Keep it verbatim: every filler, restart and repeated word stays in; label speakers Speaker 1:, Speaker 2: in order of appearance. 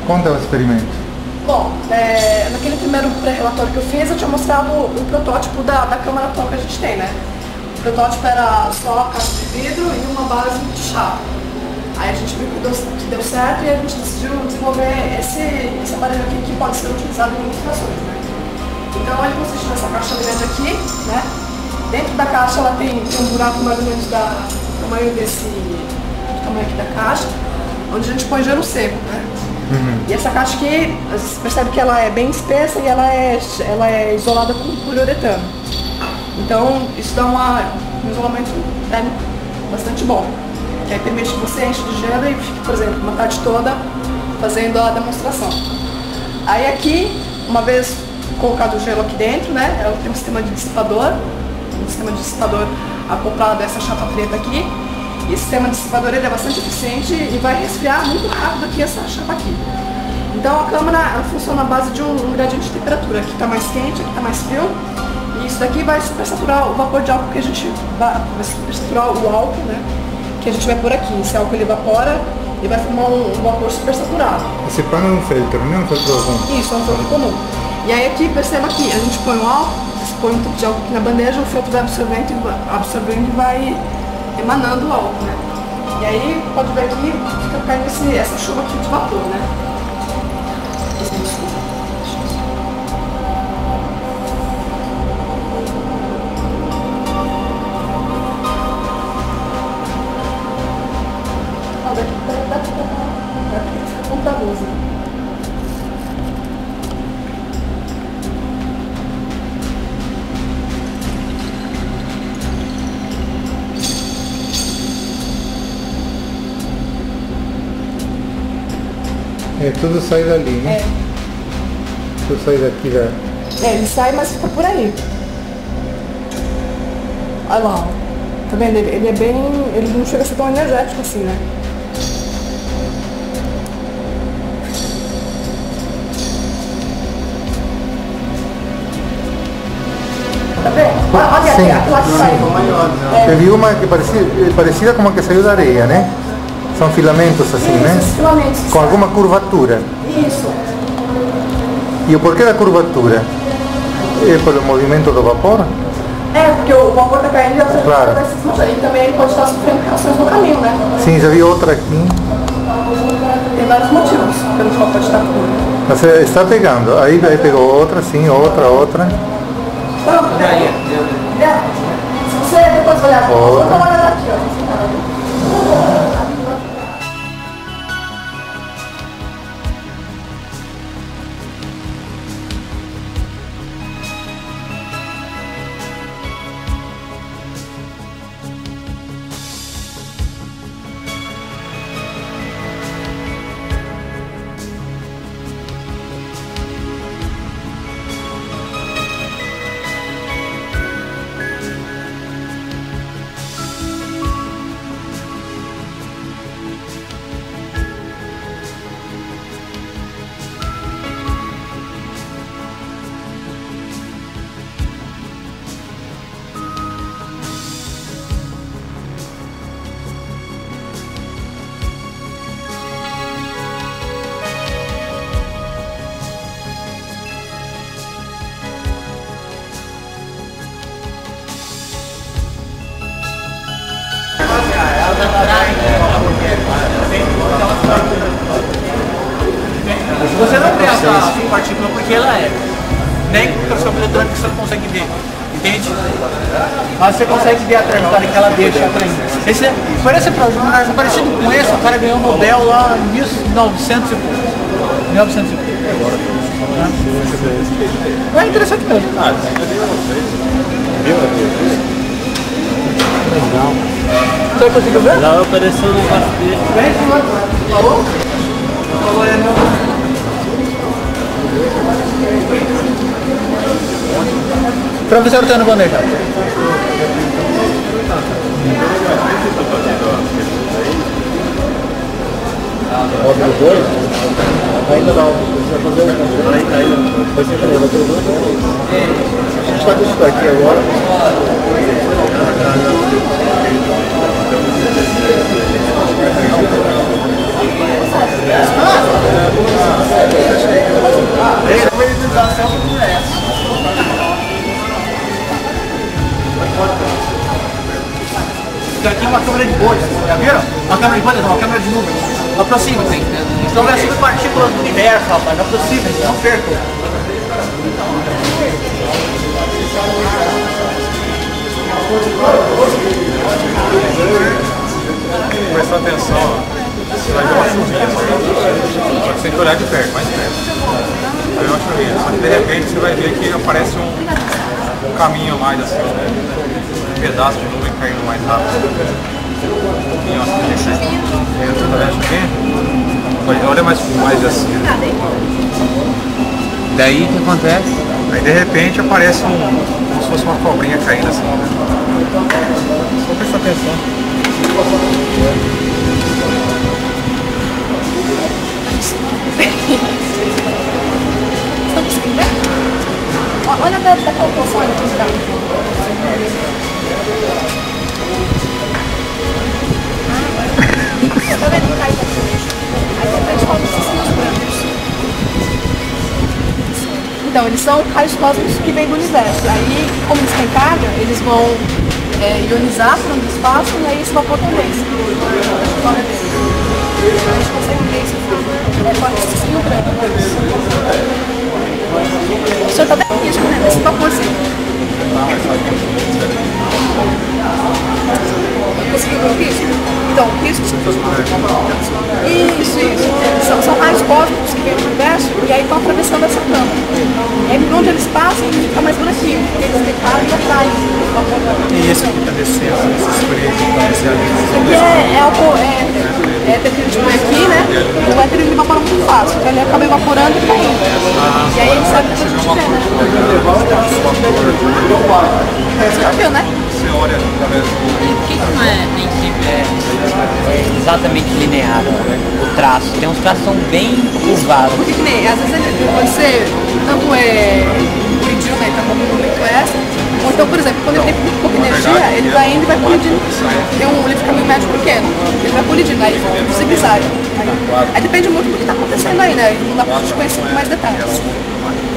Speaker 1: Conta o experimento.
Speaker 2: Bom, é, naquele primeiro pré-relatório que eu fiz, eu tinha mostrado o protótipo da, da câmara atual que a gente tem, né? O protótipo era só a caixa de vidro e uma base de chapa. Aí a gente viu que deu, que deu certo e a gente decidiu desenvolver esse, esse aparelho aqui que pode ser utilizado em ilustrações, né? Então ele consiste nessa caixa grande aqui, né? Dentro da caixa ela tem, tem um buraco mais ou menos da tamanho desse do tamanho aqui da caixa, onde a gente põe gelo seco, né? Uhum. E essa caixa aqui, você percebe que ela é bem espessa e ela é, ela é isolada com poliuretano. Então isso dá uma, um isolamento térmico bastante bom. Que aí permite que você enche de gelo e fique, por exemplo, uma tarde toda fazendo a demonstração. Aí aqui, uma vez colocado o gelo aqui dentro, né, ela tem um sistema de dissipador, um sistema de dissipador acoplado a essa chapa preta aqui. E esse sistema de dissipador ele é bastante eficiente e vai resfriar muito rápido aqui essa chapa aqui. Então a câmara ela funciona à base de um, um gradiente de temperatura. Aqui está mais quente, aqui está mais frio. E isso daqui vai supersaturar o vapor de álcool que a gente vai, vai supersaturar o álcool, né? Que a gente vai pôr aqui. Esse álcool ele evapora e vai formar um, um vapor supersaturado.
Speaker 1: Esse pano é um filtro, não é um filtro comum?
Speaker 2: Isso, é um filtro comum. E aí aqui, perceba aqui, a gente põe o álcool, você põe um tubo de álcool aqui na bandeja, o filtro vai absorvendo e vai, absorvendo e vai emanando o álcool, né? E aí, pode ver aqui, fica caindo esse, essa chuva aqui de vapor, né?
Speaker 1: É, tudo sai dali, né?
Speaker 2: É.
Speaker 1: Tudo sai daqui da...
Speaker 2: É, ele sai, mas fica por aí. Olha lá, ó. Tá vendo? Ele, ele é bem... ele não chega a ser tão energético assim, né? Tá vendo? Olha aqui,
Speaker 1: Sim.
Speaker 2: a que saiu.
Speaker 1: Eu vi uma que parecia, parecida como a que saiu da areia, né? São filamentos assim,
Speaker 2: Isso,
Speaker 1: né?
Speaker 2: esses filamentos.
Speaker 1: Com alguma curvatura.
Speaker 2: Isso.
Speaker 1: E o porquê da curvatura? É pelo movimento do vapor?
Speaker 2: É, porque o vapor tá caindo e a
Speaker 1: Claro.
Speaker 2: vai se desmanchando. E também ele pode estar sofrendo reações no caminho, né?
Speaker 1: Sim, já vi outra aqui.
Speaker 2: Tem vários motivos pelos quais pode estar tudo.
Speaker 1: Você está pegando. Aí, aí pegou outra, sim, outra, outra.
Speaker 2: Pronto. Se você depois olhar,
Speaker 1: Outra.
Speaker 2: vou olhar aqui, ó.
Speaker 3: Você não vê essa partícula porque ela é. Nem com microscópio eletrônico você não consegue ver. Entende? Mas você consegue ver a trajetória que ela deixa pra mim. Esse parece um parecido com esse, o cara ganhou o Nobel lá em mil e novecentos e pouco. mil e novecentos e pouco. É interessante mesmo.
Speaker 4: Legal.
Speaker 3: Você conseguiu ver?
Speaker 4: Já apareceu no negócio dele.
Speaker 3: Vem, falou? Falou, é meu. Professor Tano Bandeja.
Speaker 4: Módulo dois? Ainda não. Você vai fazer um. Ainda, ainda. Vai ser também, vai ter o dois. A gente está com isso daqui agora. Ah!
Speaker 3: Uma câmera de uma câmera de números. Aproxima-se. Estão vendo subpartículas do universo, rapaz. Aproxima-se, não percam.
Speaker 5: Prestar atenção, você vai ver uma chuvinha, só que você tem que olhar de perto, mais perto. Vai ver uma chuvinha, só que de repente você vai ver que aparece um, um caminho mais assim, um pedaço de nuvem caindo mais rápido. Um pouquinho assim. Você tá vendo a chuvinha? Olha mais, mais assim.
Speaker 3: Daí o que acontece?
Speaker 5: Aí de repente aparece um, como se fosse uma cobrinha caindo assim. Só prestar atenção.
Speaker 2: Estão conseguindo ver? Olha da, da calculação aqui, tá? Tá vendo? Cai aqui. Aí de repente faltam esses fios brancos. Então, eles são raios cósmicos que vêm do universo. Aí, como eles têm carga, eles vão é, ionizar para o espaço e aí esse vapor também. A gente consegue ver isso é, com esse fio branco. O senhor está bem risco, né? Nesse vaporzinho. Conseguiu ver o risco? Então, o risco... Isso, isso. São, são raios cósmicos que vêm do universo e aí estão atravessando essa câmara. E aí, por onde eles passam, fica mais buraquinho, porque eles decaram e atraem o vapor.
Speaker 5: E esse que está descendo, esse spray que está descendo?
Speaker 2: Aqui é, é, algo, é, é daquele tipo aqui, né? O éter ele evapora muito fácil, então ele acaba evaporando e caindo. E aí ele sabe que a gente vê, né? Você já viu, né?
Speaker 5: Você olha, tá vendo?
Speaker 6: E por que que não é nem sempre é, é exatamente linear o traço? Tem uns traços que são bem curvados.
Speaker 2: Porque que nem, às vezes ele pode ser tanto é colidindo, né? Então como muito essa. Ou então, por exemplo, quando ele tem muito pouca energia, ele vai indo e vai colidindo. Tem um livre caminho médio pequeno, ele vai colidindo, aí fica um zigue-zague. Aí, aí depende muito do que está acontecendo aí, né? Não dá pra gente conhecer com mais detalhes.